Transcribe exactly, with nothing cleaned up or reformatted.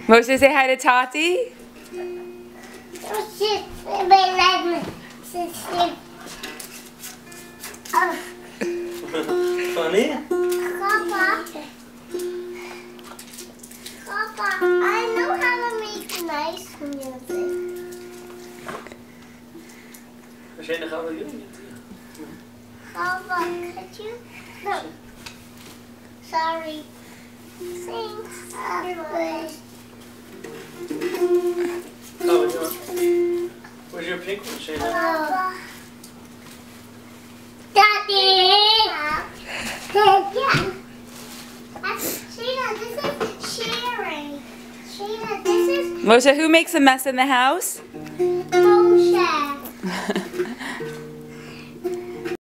Moshe, say hi to Tati. Funny? Papa. Papa, I know how to make nice music. Waarschijnlijk gaan we doen. Papa, could you? No. Sorry. Thanks. Papa. Oh, where's your pink one, Shayna? Papa. Daddy. Yeah. Sheena, this is sharing. Sheena, this is. Moshe, who makes a mess in the house?